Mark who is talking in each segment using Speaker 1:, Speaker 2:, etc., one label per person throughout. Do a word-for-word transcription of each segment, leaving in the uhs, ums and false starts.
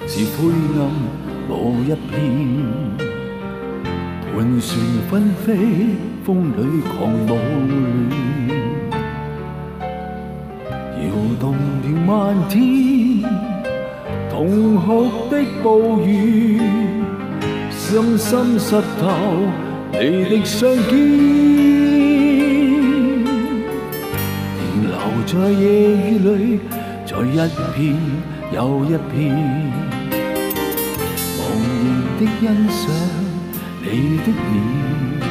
Speaker 1: 是灰暗无一片，盘旋纷飞，风里狂舞乱，摇动了漫天，痛哭的暴雨，深深湿透你的雙肩，停留在夜雨裏，在一片又一片，茫然的欣賞你的臉，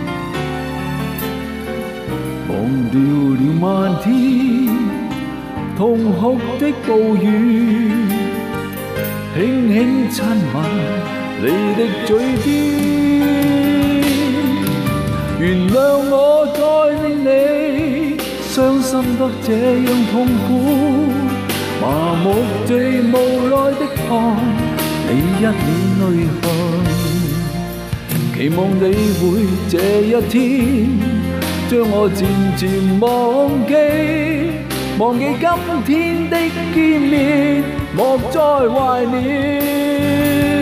Speaker 1: 忘掉了漫天痛哭的暴雨，輕輕親吻你的嘴邊。原諒我再令你傷心得這樣痛苦，麻木地無奈的看你一臉淚痕，期望你會這一天將我漸漸忘記，忘記今天的見面，莫再懷念。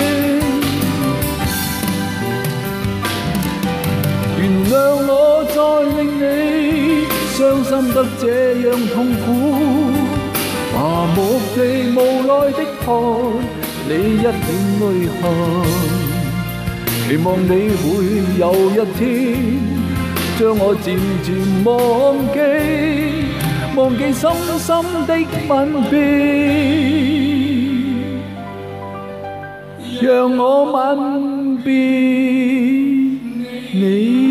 Speaker 1: 原諒我再令你傷心得這樣痛苦，麻木地無奈的看你一臉淚痕，期望你會有一天將我漸漸忘記，忘記深深的吻別，讓我吻別你。